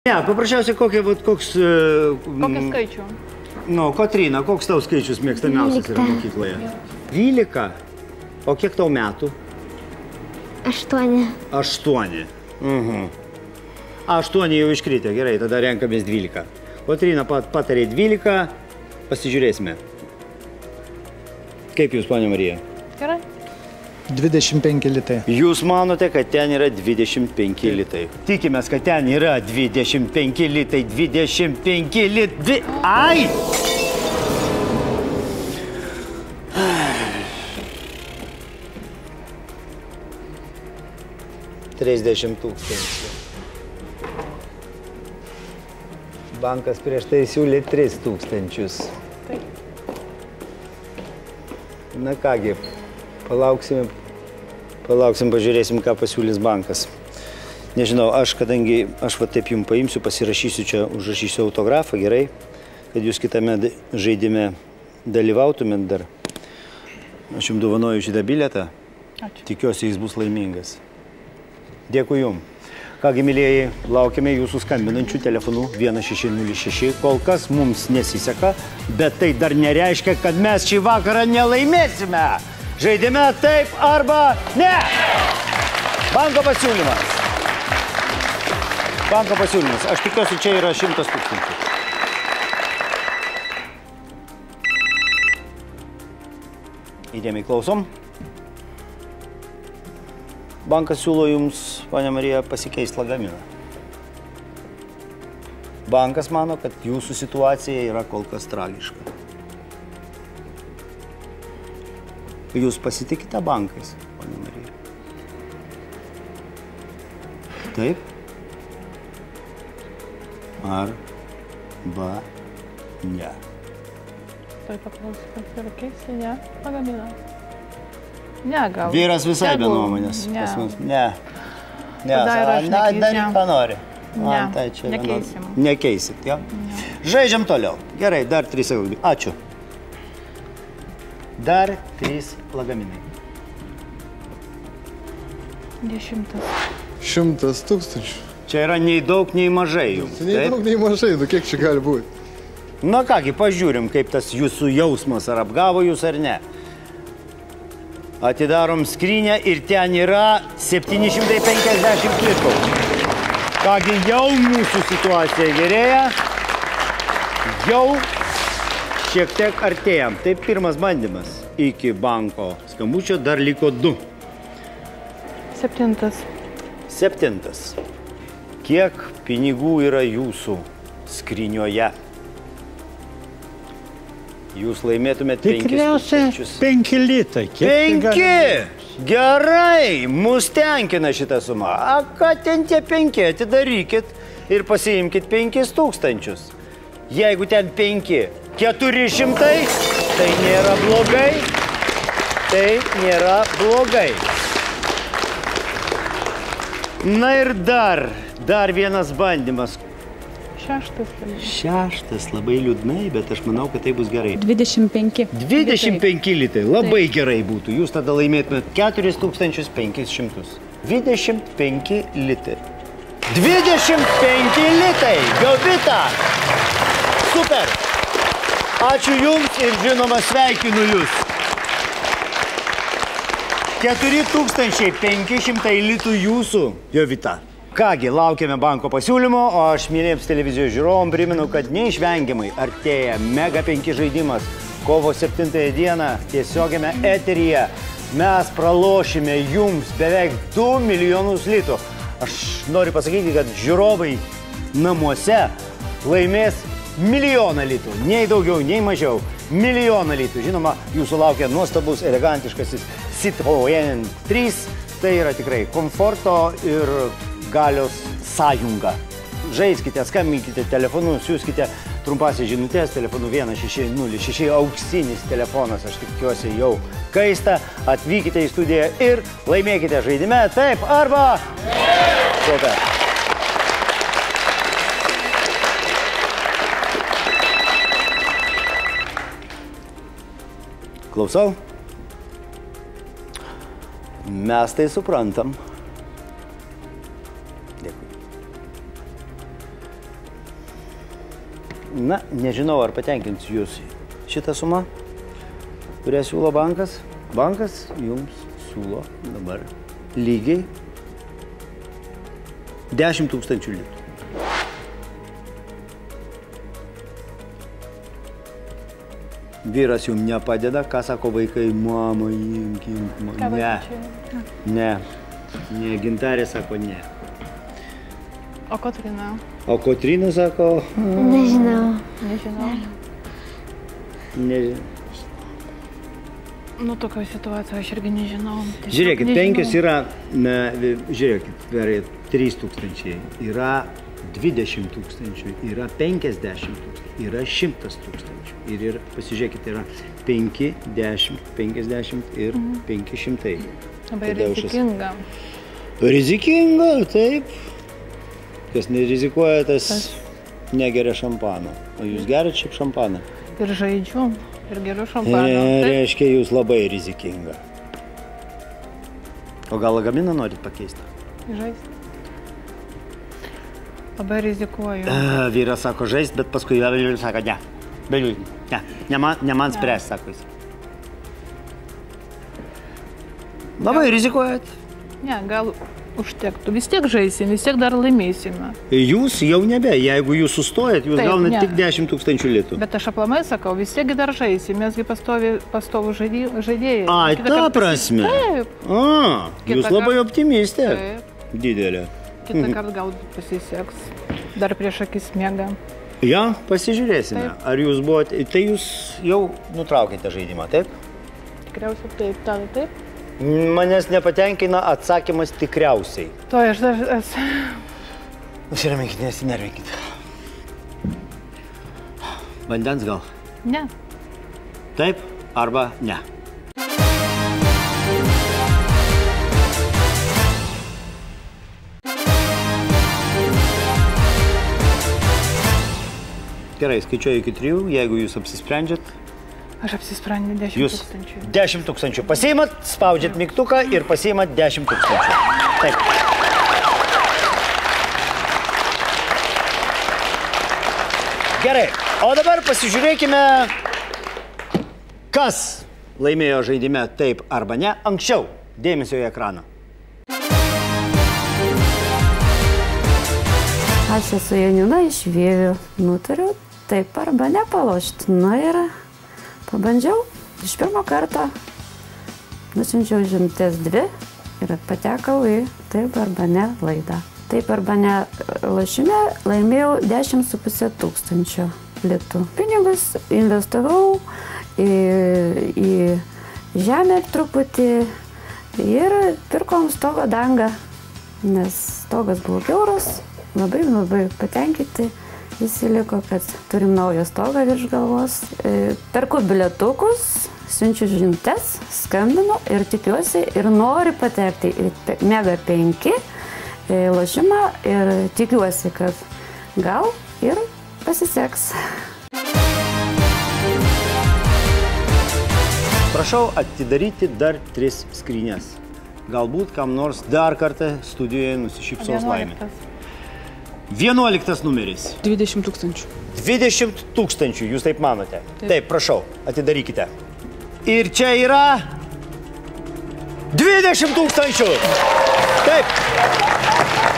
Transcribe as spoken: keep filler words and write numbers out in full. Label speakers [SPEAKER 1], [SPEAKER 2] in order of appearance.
[SPEAKER 1] Ne, paprasčiausiai kokie, vat, koks...
[SPEAKER 2] Kokį skaičių?
[SPEAKER 1] Nu, Kotryna, koks tau skaičius mėgstamiausias yra mokykloje? dvylika. O kiek tau metų?
[SPEAKER 3] Aštuoni.
[SPEAKER 1] Aštuoni. Mhm. Aštuoni jau iškritę, gerai, tada renkamės dvylika. Kotryna pat, patarė dvylika, pasižiūrėsime. Kaip jūs, ponia Marija?
[SPEAKER 2] Gerai.
[SPEAKER 4] dvidešimt penki litai.
[SPEAKER 1] Jūs manote, kad ten yra dvidešimt penki litai. Tikimės, kad ten yra dvidešimt penki litai, dvidešimt penki litai. Ai! trisdešimt tūkstančių. Bankas prieš tai siūlė tris tūkstančius. Na kągi, palauksim, palauksim, pažiūrėsim, ką pasiūlys bankas. Nežinau, aš, kadangi aš va taip jums paimsiu, pasirašysiu čia, užrašysiu autografą, gerai, kad jūs kitame žaidime dalyvautumėt dar. Aš jums dovanoju šitą bilietą.
[SPEAKER 2] Ačiū.
[SPEAKER 1] Tikiuosi, jis bus laimingas. Dėkui jums. Kągi, mylėjai, laukiame jūsų skambinančių telefonų vienas šeši nulis šeši. Kol kas mums nesiseka, bet tai dar nereiškia, kad mes šį vakarą nelaimėsime. Žaidime taip arba ne. Banko pasiūlymas. Banko pasiūlymas. Aš tikiuosi, čia yra šimtas tūkstančių. Įdėmiai klausom. Bankas siūlo jums, ponia Marija, pasikeisti lagaminą. Bankas mano, kad jūsų situacija yra kol kas tragiška. Jūs pasitikite bankais, ponia Marija? Taip? Arba ne?
[SPEAKER 2] Tai paklausiu, kad ir keisi, ne? Lagaminą. Ne, gal.
[SPEAKER 1] Vyras visai be nuomonės.
[SPEAKER 2] Ne.
[SPEAKER 1] Ne. Ne, daryk, ką nori.
[SPEAKER 2] Ne, nekeisim.
[SPEAKER 1] Nekeisit, jo? Žaidžiam toliau. Gerai, dar trys sekundės. Ačiū. Dar trys lagaminai.
[SPEAKER 2] Dešimtas.
[SPEAKER 4] Šimtas tūkstančių.
[SPEAKER 1] Čia yra nei daug, nei mažai jums.
[SPEAKER 4] Nei daug, nei mažai, nu kiek čia gali būti?
[SPEAKER 1] Na kągi, pažiūrim, kaip tas jūsų jausmas, ar apgavo jūs ar ne. Atidarom skrynę ir ten yra septyni šimtai penkiasdešimt litų. Kągi, jau mūsų situacija gerėja. Jau šiek tiek artėjam. Tai pirmas bandymas. Iki banko skambučio dar liko du.
[SPEAKER 2] Septintas.
[SPEAKER 1] Septintas. Kiek pinigų yra jūsų skrynioje? Jūs laimėtumėt penkis tūkstančius.
[SPEAKER 5] Penki litai.
[SPEAKER 1] Penki! Gerai, mus tenkina šitą sumą. A, ką ten tie penki? Atidarykit ir pasiimkit penkis tūkstančius. Jeigu ten penki, keturi šimtai, tai nėra blogai. Tai nėra blogai. Na ir dar, dar vienas bandymas.
[SPEAKER 2] Šeštas.
[SPEAKER 1] Šeštas, labai liūdnai, bet aš manau, kad tai bus gerai.
[SPEAKER 6] dvidešimt penki.
[SPEAKER 1] dvidešimt penki litai, labai gerai būtų. Jūs tada laimėtumėt keturis tūkstančius penkis šimtus. dvidešimt penki litai. dvidešimt penki litai! Jovita! Super! Ačiū jums ir žinoma sveikinu jūs. keturi tūkstančiai penki šimtai litų jūsų, Jovita. Kągi, laukiame banko pasiūlymo, o aš mylėjams televizijos žiūrovom primenu, kad neišvengiamai artėja Mega penki žaidimas. Kovo septintąją dieną tiesiogiame eteryje mes pralošime jums beveik du milijonus litų. Aš noriu pasakyti, kad žiūrovai namuose laimės milijoną litų. Nei daugiau, nei mažiau. Milijoną litų. Žinoma, jūsų laukia nuostabus, elegantiškasis Citroen trys. Tai yra tikrai komforto ir galios sąjunga. Žaiskite, skambinkite telefonu, siūskite trumpasias žinutės, telefonu vienas šeši nulis šeši, auksinis telefonas, aš tikiuosi jau kaista. Atvykite į studiją ir laimėkite žaidime taip arba... Super. Klausau? Mes tai suprantam. Dėkui. Na, nežinau, ar patenkinsiu jūs šitą sumą, kurią siūlo bankas. Bankas jums siūlo dabar lygiai dešimt tūkstančių litų. Vyras jums nepadeda, ką sako vaikai, mama, imk, imk,
[SPEAKER 2] Ką
[SPEAKER 1] ne,
[SPEAKER 2] vaikai?
[SPEAKER 1] ne, ne, Gintarė sako ne.
[SPEAKER 2] O Kotryna?
[SPEAKER 1] O Kotryna sako,
[SPEAKER 3] Nežinau.
[SPEAKER 2] Nežinau.
[SPEAKER 1] nežinau.
[SPEAKER 2] Nu, tokio situacijoje aš irgi nežinau. Tiesiog
[SPEAKER 1] Žiūrėkit,
[SPEAKER 2] nežinau.
[SPEAKER 1] penkios yra, na, vi- žiūrėkit, per trys tūkstančiai, yra dvidešimt tūkstančių, yra penkiasdešimt tūkstančių, yra šimtas tūkstančių. Ir yra, pasižiūrėkit, yra penki, dešimt, penkiasdešimt ir penki šimtai.
[SPEAKER 2] Labai
[SPEAKER 1] Tadeušas.
[SPEAKER 2] rizikinga.
[SPEAKER 1] Rizikinga, taip. Kas nerizikuoja, tas negeria šampano. O jūs gerat šiaip šampaną?
[SPEAKER 2] Ir žaidžiu, ir geriu šampaną.
[SPEAKER 1] E,
[SPEAKER 2] Taip,
[SPEAKER 1] reiškia, jūs labai rizikinga. O gal lagaminą norit pakeisti?
[SPEAKER 2] žaisti. Labai rizikuoju.
[SPEAKER 1] E, vyras sako žaisti, bet paskui vėliau sako ne. Vėliau, ne. Ne man, ne man spręs, sako jis. Labai rizikuojat.
[SPEAKER 2] Ne, gal užtektų. Vis tiek žaisim, vis tiek dar laimėsime.
[SPEAKER 1] Jūs jau nebe. Jeigu jūs sustojat, jūs
[SPEAKER 2] Taip,
[SPEAKER 1] gaunat
[SPEAKER 2] ne.
[SPEAKER 1] tik dešimt tūkstančių litų.
[SPEAKER 2] Bet aš aplamai sakau, vis tiek dar žaisim, mesgi pastovi, pastovų žaidė- žaidėjai.
[SPEAKER 1] Ai,
[SPEAKER 2] Kitą
[SPEAKER 1] ta
[SPEAKER 2] kartą pasi-
[SPEAKER 1] prasme.
[SPEAKER 2] Taip,
[SPEAKER 1] A, jūs
[SPEAKER 2] Kitą
[SPEAKER 1] labai
[SPEAKER 2] kartą-
[SPEAKER 1] optimistė.
[SPEAKER 2] taip.
[SPEAKER 1] Didelė.
[SPEAKER 2] Kitą kartą galbūt pasiseks. Dar prieš akis miega.
[SPEAKER 1] Ja, pasižiūrėsime.
[SPEAKER 2] Taip.
[SPEAKER 1] Ar jūs buvote... Tai jūs jau nutraukėte žaidimą, taip?
[SPEAKER 2] Tikriausiai taip, tada taip.
[SPEAKER 1] Manęs nepatenkina atsakymas tikriausiai.
[SPEAKER 2] To aš dar esu.
[SPEAKER 1] Nusiraminkit, nesinervinkit. Vandens gal?
[SPEAKER 2] Ne.
[SPEAKER 1] Taip arba ne. Gerai, skaičiuoju iki trijų, jeigu jūs apsisprendžiat.
[SPEAKER 2] Aš apsisprendžiu dešimt
[SPEAKER 1] Jūs
[SPEAKER 2] tūkstančių.
[SPEAKER 1] dešimt tūkstančių pasiimat, spaudžiat mygtuką ir pasiimat dešimt tūkstančių. Taip. Gerai, o dabar pasižiūrėkime, kas laimėjo žaidime taip arba ne anksčiau. Dėmesio į ekraną.
[SPEAKER 5] Aš esu Janina iš Vievių. Nutariu taip arba nepalošti. Na ir pabandžiau. Iš pirmo karto nusiunčiau žinutes dvi ir patekau į taip arba ne laidą. Taip arba ne lošime laimėjau dešimt su pusė tūkstančio litų. Pinigus investavau į, į žemę truputį ir pirkom stogo dangą, nes stogas buvo kiauras. Labai, labai patenkinti visi liko, kad turim naują stogą virš galvos. E, Perku bilietukus, siunčiu žinutes, skambinu ir tikiuosi ir noriu patekti į pe- Mega penki e, lošimą ir tikiuosi, kad gal ir pasiseks.
[SPEAKER 1] Prašau atidaryti dar tris skrynes. Galbūt kam nors dar kartą studijoje nusišypsos laimė.
[SPEAKER 2] Vienuoliktas.
[SPEAKER 1] Vienuoliktas numeris.
[SPEAKER 6] dvidešimt tūkstančių.
[SPEAKER 1] dvidešimt tūkstančių, jūs taip manote? Taip. Taip, prašau, atidarykite. Ir čia yra dvidešimt tūkstančių. Taip.